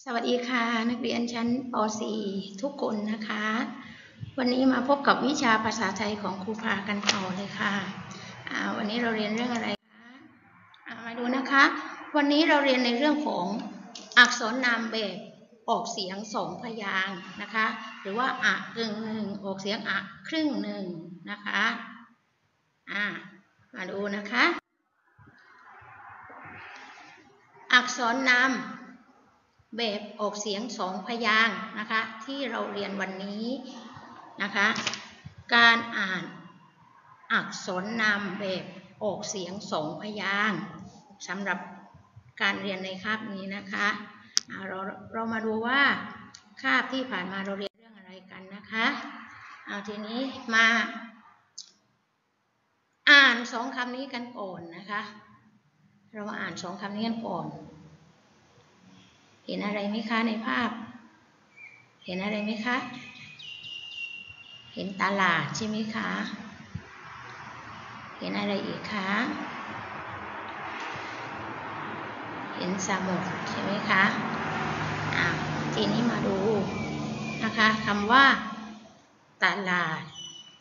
สวัสดีค่ะนักเรียนชั้นป .4 ทุกคนนะคะวันนี้มาพบกับวิชาภาษาไทยของครูพากันต่อเลยค่ะวันนี้เราเรียนเรื่องอะไรคะมาดูนะคะวันนี้เราเรียนในเรื่องของอักษรนามแบบออกเสียงสองพยางค์นะคะหรือว่าอะกึ่งหนึ่งออกเสียงอะครึ่งหนึ่งนะคะมาดูนะคะอักษรนามแบบออกเสียงสองพยางค์นะคะที่เราเรียนวันนี้นะคะการอ่านอักษรนามแบบออกเสียงสองพยางค์สำหรับการเรียนในคาบนี้นะคะเรามาดูว่าคาบที่ผ่านมาเราเรียนเรื่องอะไรกันนะคะทีนี้มาอ่านสองคำนี้กันก่อนนะคะเรามาอ่านสองคำนี้กันก่อนเห็นอะไรไหมคะในภาพเห็นอะไรไหมคะเห็นตลาดใช่ไหมคะเห็นอะไรอีกคะเห็นสมุทรใช่ไหมคะทีนี้มาดูนะคะคำว่าตลาด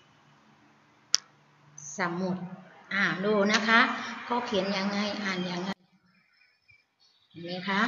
สมุทรดูนะคะเขาเขียนยังไงอ่านยังไงเห็นไหมคะ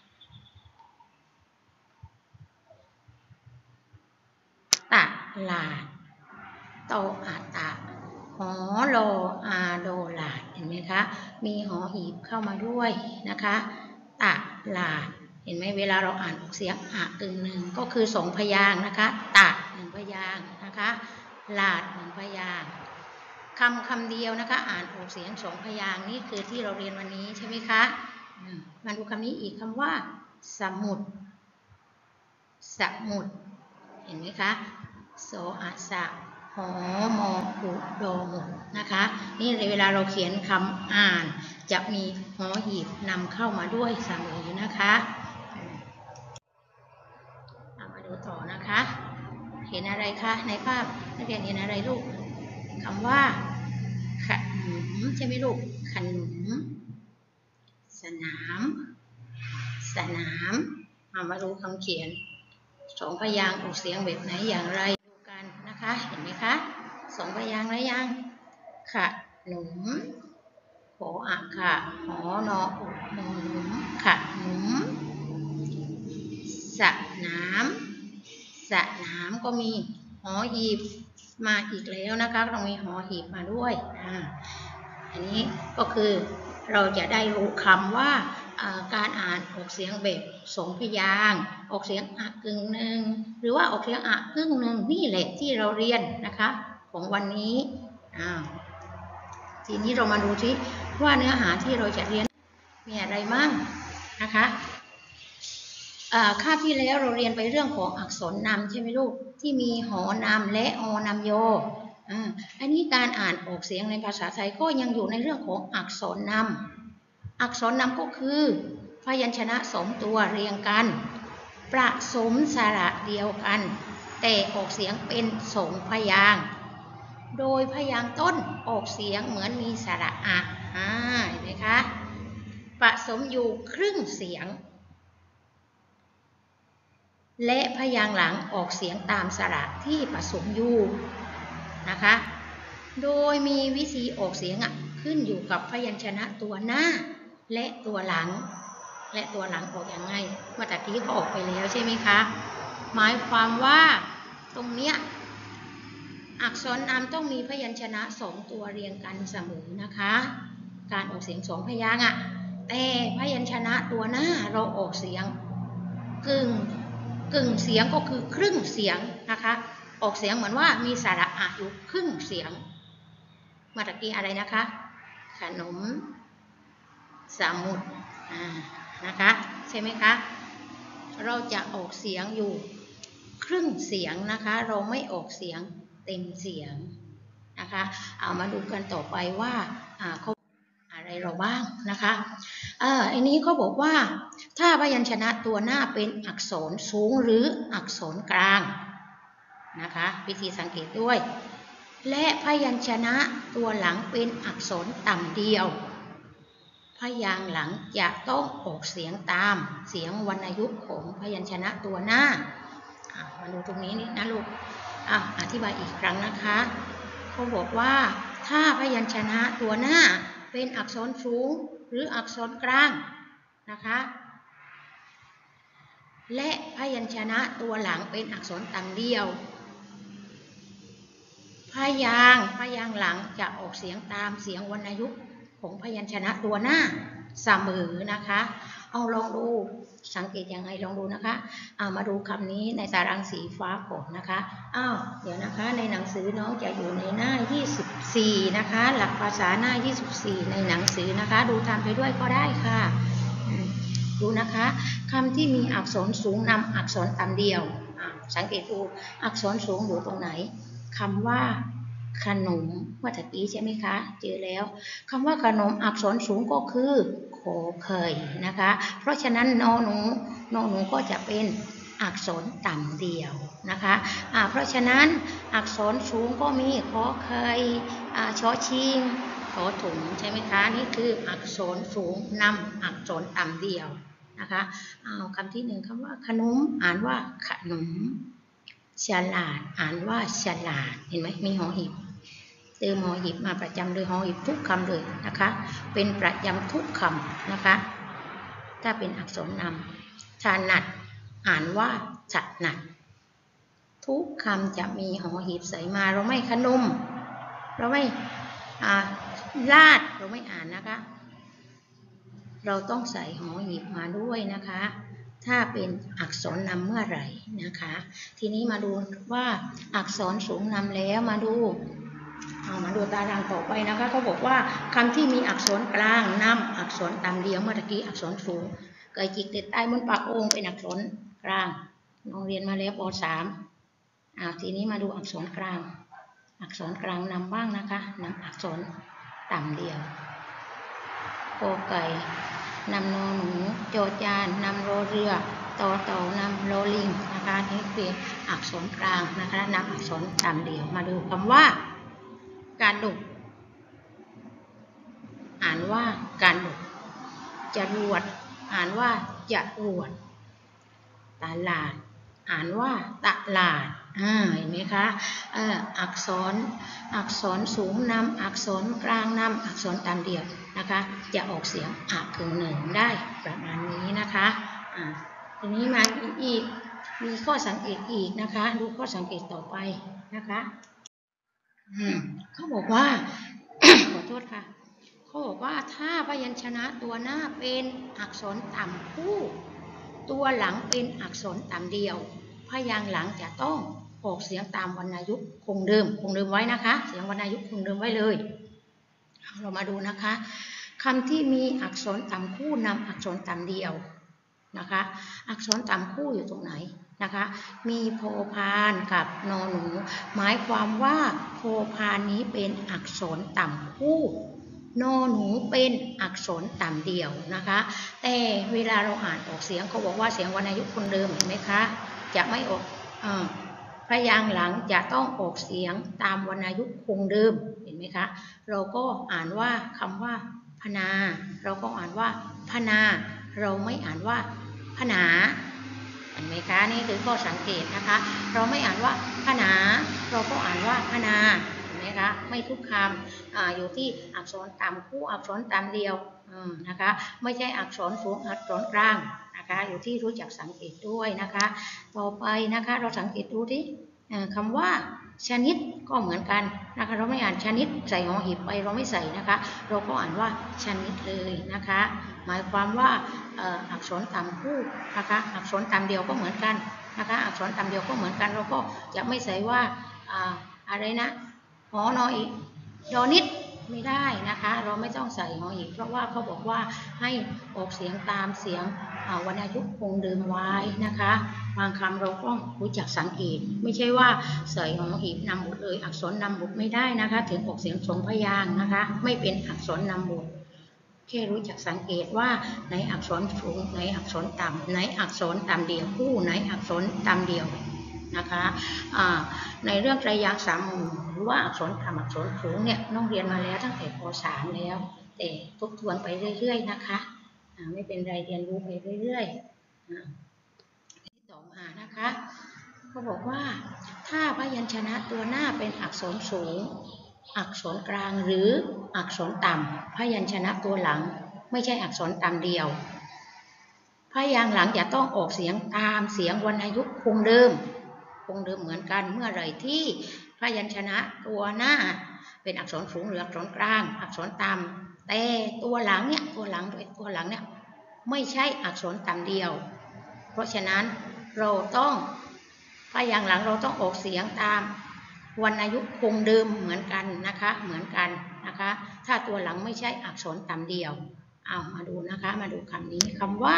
ตลาดโตอาตะหอโลอาโดลาดเห็นไหมคะมีหอหีบเข้ามาด้วยนะคะตลาดเห็นไหมเวลาเราอ่านออกเสียงอะกึ่งหนึ่งก็คือสองพยางค์นะคะตะหนึ่งพยางค์นะคะลาดหนึ่งพยางค์คำเดียวนะคะอ่านออกเสียงสองพยางค์นี่คือที่เราเรียนวันนี้ใช่ไหมคะมาดูคำนี้อีกคำว่าสมุทรสมุทรเห็นไหมคะโสอะสะหอมออุโดมุนะคะนี่เวลาเราเขียนคำอ่านจะมีหอหีบนำเข้ามาด้วยเสมอนะคะมาดูต่อนะคะเห็นอะไรคะในภาพนักเรียนเห็นอะไรลูกคำว่าขนมใช่ไหมลูกขนมสนามสนามมาดูคำเขียนสองพยางค์ออกเสียงแบบไหนอย่างไรดูกันนะคะเห็นไหมคะสองพยางค์แล้วยังขนมขออะค่ะหอนออุนมหนุมขนมสนามสนามก็มีหอหีบมาอีกแล้วนะคะต้องมีหอหีบมาด้วยอันนี้ก็คือเราจะได้รู้คำว่าการอ่านออกเสียงแบบสองพยางค์ออกเสียงอะกึ่งหนึ่งหรือว่าออกเสียงอะครึ่งหนึ่งนี่แหละที่เราเรียนนะคะของวันนี้ทีนี้เรามาดูที่ว่าเนื้อหาที่เราจะเรียนมีอะไรบ้างนะคะคาบที่แล้วเราเรียนไปเรื่องของอักษรนำใช่ไหมลูกที่มีหอนำและอนำโยอันนี้การอ่านออกเสียงในภาษาไทยก็ยังอยู่ในเรื่องของอักษรนำอักษรนำก็คือพยัญชนะสองตัวเรียงกันประสมสระเดียวกันแต่ออกเสียงเป็นสองพยางค์โดยพยางค์ต้นออกเสียงเหมือนมีสระอะเห็นไหมคะผสมอยู่ครึ่งเสียงและพยางค์หลังออกเสียงตามสระที่ผสมอยู่นะคะโดยมีวิธีออกเสียงขึ้นอยู่กับพยัญชนะตัวหน้าและตัวหลังและตัวหลังออกอย่างไงเมื่อตะกี้เขาออกไปแล้วใช่ไหมคะหมายความว่าตรงเนี้ยอักษรนามต้องมีพยัญชนะสองตัวเรียงกันเสมอนะคะการออกเสียงสองพยางค์แต่พยัญชนะตัวหน้าเราออกเสียงกึ่งเสียงก็คือครึ่งเสียงนะคะออกเสียงเหมือนว่ามีสระอะอยู่ครึ่งเสียงเมื่อกี้อะไรนะคะขนมสมุทรนะคะใช่ไหมคะเราจะออกเสียงอยู่ครึ่งเสียงนะคะเราไม่ออกเสียงเต็มเสียงนะคะเอามาดูกันต่อไปว่าเขาอะไรเราบ้างนะคะอันนี้เขาบอกว่าถ้าพยัญชนะตัวหน้าเป็นอักษรสูงหรืออักษรกลางนะคะวิธีสังเกตด้วยและพยัญชนะตัวหลังเป็นอักษรต่ำเดียวพพยางค์หลังจะต้องออกเสียงตามเสียงวรรณยุกต์ของพยัญชนะตัวหน้ามาดูตรงนี้นี่นะลูกอธิบายอีกครั้งนะคะเขาบอกว่าถ้าพยัญชนะตัวหน้าเป็นอักษรสูงหรืออักษรกลางนะคะและพยัญชนะตัวหลังเป็นอักษรต่ำเดียวพยางค์หลังจะออกเสียงตามเสียงวรรณยุกต์ของพยัญชนะตัวหน้าเสมอนะคะเอาลองดูสังเกตยังไงลองดูนะคะมาดูคำนี้ในตารางสีฟ้าก่อนนะคะเดี๋ยวนะคะในหนังสือน้องจะอยู่ในหน้า24นะคะหลักภาษาหน้า24ในหนังสือนะคะดูตามไปด้วยก็ได้ค่ะดูนะคะคำที่มีอักษรสูงนำอักษรต่ำเดียวสังเกตดูอักษรสูงอยู่ตรงไหนคำว่าขนมเมื่อกี้ใช่ไหมคะเจอแล้วคำว่าขนมอักษรสูงก็คือขอไข่นะคะเพราะฉะนั้นนอหนูก็จะเป็นอักษรต่ำเดียวนะคะเพราะฉะนั้นอักษรสูงก็มีขอไข่ชอชิงขอถุงใช่ไหมคะนี่คืออักษรสูงนำอักษรต่ำเดียวนะคะคำที่หนึ่งคำว่าขนมอ่านว่าขนมฉลาดอ่านว่าฉลาดเห็นไหมมีหอหีบเติมหอหีบมาประจำเลยหอหีบทุกคำเลยนะคะเป็นประจำทุกคำนะคะถ้าเป็นอักษรนำถนัดอ่านว่าถนัดทุกคำจะมีหอหีบใส่มาเราไม่ขนมเราไม่ลาดเราไม่อ่านนะคะเราต้องใส่หอหีบมาด้วยนะคะถ้าเป็นอักษรนำเมื่อไหร่นะคะทีนี้มาดูว่าอักษรสูงนำแล้วมาดูตารางต่อไปนะคะเขาบอกว่าคำที่มีอักษรกลางนำอักษรต่ำเดียวเมื่อกี้อักษรสูงไก่จิกเต็ดใต้บนปากโอ่งเป็นอักษรกลางน้องเรียนมาแล้วป.3 ทีนี้มาดูอักษรกลางนำบ้างนะคะนำอักษรต่ำเดียวกอไก่นำนอหนูจอจานนำรอเรือต่อเต่านำรอลิงนะคะนี่คืออักษรกลางนะคะนำอักษรต่ำเดียวมาดูคำว่าการดุอ่านว่าการดุจรวดอ่านว่าจรวดตลาดอ่านว่าตลาดเห็นไหมคะอักษรสูงนำอักษรกลางนำอักษรต่ำเดียวนะคะจะออกเสียงกึ่งหนึ่งได้ประมาณนี้นะคะทีนี้มาอีกมีข้อสังเกตอีกนะคะดูข้อสังเกตต่อไปนะคะเขาบอกว่า ขอโทษค่ะเขาบอกว่าถ้าพยัญชนะตัวหน้าเป็นอักษรต่ำคู่ตัวหลังเป็นอักษรต่ำเดียวพยางค์หลังจะต้องออกเสียงตามวรรณยุกต์คงเดิมไว้นะคะเสียงวรรณยุกต์คงเดิมไว้เลยเรามาดูนะคะคำที่มีอักษรต่ำคู่นำอักษรต่ำเดียวนะคะอักษรต่ำคู่อยู่ตรงไหนนะคะมีโพพานกับนอหนูหมายความว่าโพพานนี้เป็นอักษรต่ำคู่นอหนูเป็นอักษรต่ำเดียวนะคะแต่เวลาเราอ่านออกเสียงเขาบอกว่าเสียงวรรณยุกต์คงเดิมเห็นไหมคะจะไม่ออกพยางค์หลังจะต้องออกเสียงตามวรรณยุกต์คงเดิมเห็นไหมคะเราก็อ่านว่าคำว่าพนาเราก็อ่านว่าพนาเราไม่อ่านว่าพนาเห็นไหมคะนี่คือข้อสังเกตนะคะเราไม่อ่านว่าพนาเราก็อ่านว่าพนาเห็นไหมคะไม่ทุกคำอยู่ที่อักษรต่ำคู่อักษรต่ำเดียวนะคะไม่ใช่อักษรสูงอักษรกลางนะคะอยู่ที่รู้จักสังเกตด้วยนะคะต่อไปนะคะเราสังเกตดูที่คำว่าชนิดก็เหมือนกันนะคะเราไม่อ่านชนิดใส่หอหีบไปเราไม่ใส่นะคะเราก็อ่านว่าชนิดเลยนะคะหมายความว่าอักษรต่ำคู่นะคะอักษรต่ำเดียวก็เหมือนกันนะคะอักษรต่ำเดียวก็เหมือนกันเราก็จะไม่ใส่ว่าอะไรนะหอนออีกดอนิดไม่ได้นะคะเราไม่ต้องใส่หอหีบเพราะว่าเขาบอกว่าให้ออกเสียงตามเสียงวรรณยุกต์คงเดิมไว้นะคะบางคำเราก็รู้จักสังเกตไม่ใช่ว่าใส่หอหีบนำบุตรเลยอักษรนำบุตรไม่ได้นะคะถึงออกเสียงทรงพยางค์นะคะไม่เป็นอักษรนำบุตรแค่รู้จักสังเกตว่าในอักษรสูงในอักษรต่ำในอักษรต่ำเดียวคู่ในอักษรต่ำเดียวนะคะในเรื่องไตรยางค์3 หมู่หรือว่าอักษรต่ำอักษรสูงเนี่ยน้องเรียนมาแล้วตั้งแต่ป.3 แล้วแต่ทบทวนไปเรื่อยๆนะคะไม่เป็นไรเรียนรู้ไปเรื่อยๆที่ต่อมานะคะเขาบอกว่าถ้าพยัญชนะตัวหน้าเป็นอักษรสูงอักษรกลางหรืออักษรต่ำพยัญชนะตัวหลังไม่ใช่อักษรต่ำเดียวพยางค์หลังจะต้องออกเสียงตามเสียงวรรณยุกต์คงเดิมเหมือนกันเมื่อไหร่ที่พยัญชนะตัวหน้าเป็นอักษรสูงหรืออักษรกลางอักษรต่ำแต่ตัวหลังเนี่ยไม่ใช่อักษรต่ำเดียวเพราะฉะนั้นเราต้องพยางค์หลังเราต้องออกเสียงตามวรรณยุกต์คงเดิมเหมือนกันนะคะถ้าตัวหลังไม่ใช่อักษรต่ำเดียวเอามาดูนะคะมาดูคำนี้คำว่า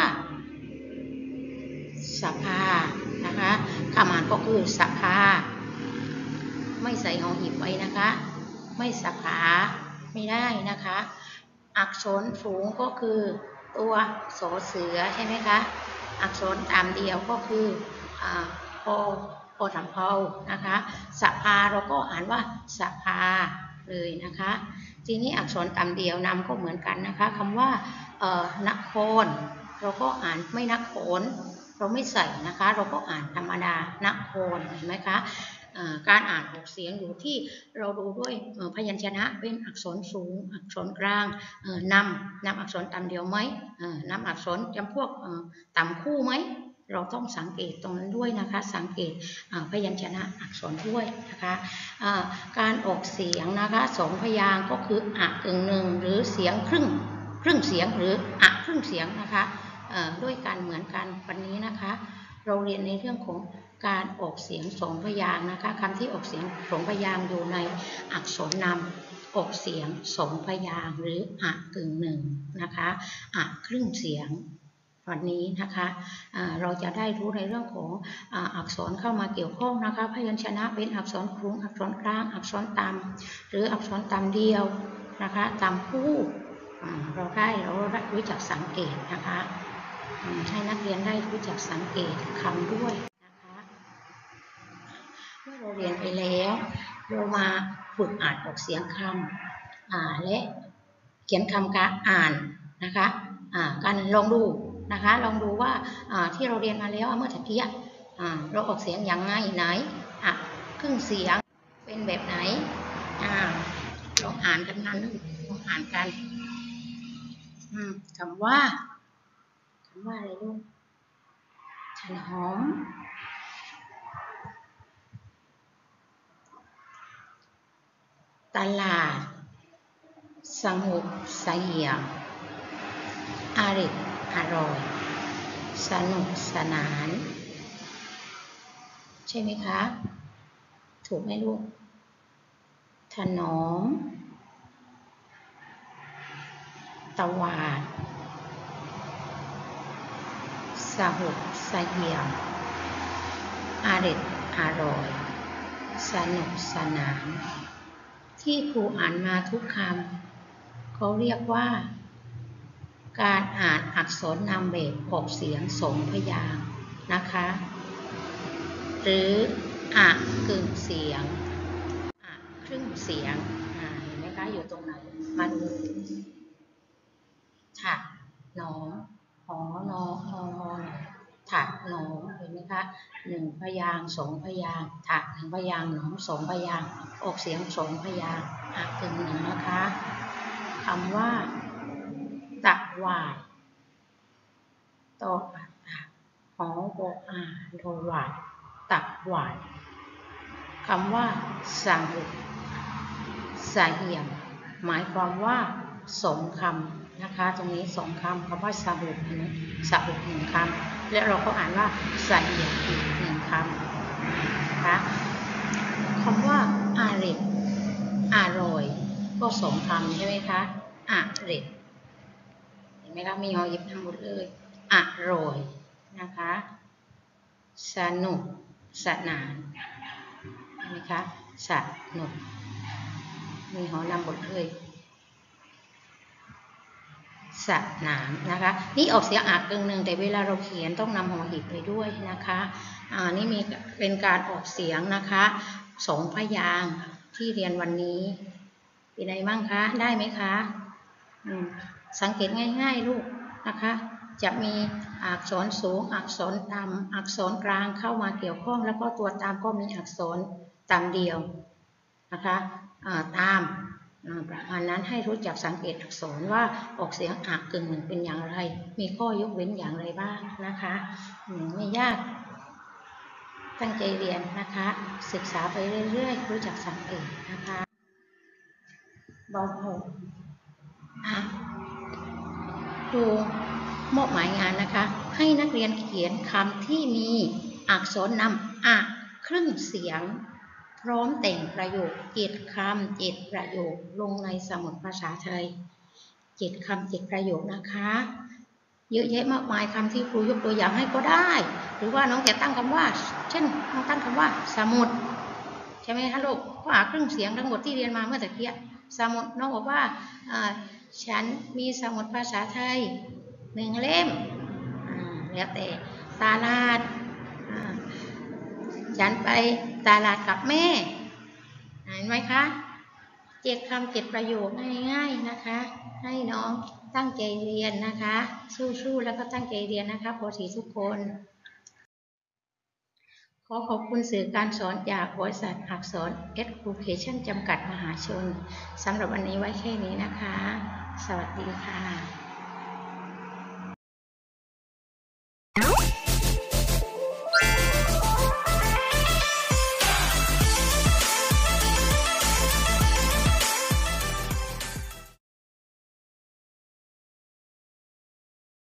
สภานะคะคำอ่านก็คือสภาไม่ใส่หอหีบไว้นะคะไม่สภาไม่ได้นะคะอักษรสูงก็คือตัวสอเสือใช่ไหมคะอักษรต่ำเดียวก็คือพอสำเภานะคะสภาเราก็อ่านว่าสภาเลยนะคะทีนี้อักษรต่ำเดียวนำก็เหมือนกันนะคะคำว่านครเราก็อ่านไม่นครเราไม่ใส่นะคะเราก็อ่านธรรมดานครเห็นไหมคะการอ่านออกเสียงอยู่ที่เราดูด้วยพยัญชนะเป็นอักษรสูงอักษรกลางนำอักษรต่ำเดียวไหมนำอักษรจำพวกต่ำคู่ไหมเราต้องสังเกตตรงนั้นด้วยนะคะสังเกตพยัญชนะอักษรด้วยนะคะการออกเสียงนะคะสองพยางค์ก็คืออะกึ่งหนึ่งหรือเสียงครึ่งเสียงหรืออะครึ่งเสียงนะคะด้วยกันเหมือนกันวันนี้นะคะเราเรียนในเรื่องของการออกเสียงสองพยางค์นะคะคำที่ออกเสียงสองพยางค์อยู่ในอักษรนำออกเสียงสองพยางค์หรืออะกึ่งหนึ่งนะคะอะครึ่งเสียงวันนี้นะคะเราจะได้รู้ในเรื่องของอักษรเข้ามาเกี่ยวข้องนะคะพยัญชนะเป็นอักษรสูงอักษรกลางอักษรต่ำหรืออักษรต่ำเดียวนะคะต่ำคู่เราได้รู้จักสังเกตนะคะให้นักเรียนได้รู้จักสังเกตคำด้วยนะคะเมื่อเราเรียนไปแล้วเรามาฝึกอ่านออกเสียงคำและเขียนคำการอ่านนะคะการลองดูนะคะลองดูว่าที่เราเรียนมาแล้วเมื่อตะกี้เราออกเสียงอย่างไงไหนครึ่งเสียงเป็นแบบไหนลองอ่านกันนะลองอ่านกันคำว่าอะไรลูกถนอมตลาดสงบเสงี่ยมอร่อยสนุกสนานใช่ไหมคะถูกไหมลูกถนอมตวาดสงบเสงี่ยมอร่อยสนุกสนานที่ครูอ่านมาทุกคำเขาเรียกว่าการอ่านอักษรนำแบบออกเสียงสองพยางค์นะคะหรืออะกึ่งเสียงอะครึ่งเสียงเห็นไหมคะอยู่ตรงไหนมาดูถักหนอมหอนอฮอถักหนอมเห็นไหมคะหนึ่งพยางค์สองพยางค์ถักหนึ่งพยางค์หนอมสองพยางค์ออกเสียงสองพยางค์อะกึ่งหนึ่งนะคะคำว่าตะวาดตอหอบอกโดวาดตะวาดคำว่าสงบเสงี่ยมหมายความว่าสองคำนะคะตรงนี้สองคำคำว่าสงบหนึ่งคำและเราก็อ่านว่าเสงี่ยมอีกหนึ่งคำนะคะคำว่าอร่อยก็สองคำใช่ไหมคะอร่อยเห็นไหมคะมีหอหยิบทั้งหมดเลยอร่อยนะคะสนุกสนานเห็นไหมคะสนุกมีหอนำบทเลยสนามนะคะนี่ออกเสียงอักกึ่งหนึ่งแต่เวลาเราเขียนต้องนำหอหีบไปด้วยนะคะนี่มีเป็นการออกเสียงนะคะสองพยางค์ที่เรียนวันนี้เป็นไงบ้างคะได้ไหมคะสังเกตง่ายๆลูกนะคะจะมีอักษรสูงอักษรต่ำอักษรกลางเข้ามาเกี่ยวข้องแล้วก็ตัวตามก็มีอักษรต่ำเดียวนะคะตามประมาณนั้นให้รู้จักสังเกตอักษรว่าออกเสียงอักกึ่งหนึ่งเป็นอย่างไรมีข้อยกเว้นอย่างไรบ้างนะคะไม่ยากตั้งใจเรียนนะคะศึกษาไปเรื่อยๆรู้จักสังเกตนะคะบอหกครูมอบหมายงานนะคะให้นักเรียนเขียนคำที่มีอักษรนำอะครึ่งเสียงพร้อมแต่งประโยค7 คำ 7 ประโยคลงในสมุดภาษาไทย7 คำ 7 ประโยคนะคะเยอะแยะมากมายคำที่ครูยกตัวอย่างให้ก็ได้หรือว่าน้องจะตั้งคำว่าเช่นน้องตั้งคำว่าสมุดใช่ไหมคะลูกก็อะครึ่งเสียงทั้งหมดที่เรียนมาเมื่อตะกี้สมุดน้องบอกว่าฉันมีสมุดภาษาไทย1 เล่มแล้วแต่ตลาดฉันไปตลาดกับแม่เห็นไหมคะ7 คำ 7 ประโยคง่ายๆนะคะให้น้องตั้งใจเรียนนะคะสู้ๆแล้วก็ตั้งใจเรียนนะคะป .4 ทุกคนขอขอบคุณสื่อการสอนจากบริษัทอักษร Education จำกัดมหาชนสำหรับวันนี้ไว้แค่นี้นะคะสวัสดีค่ะ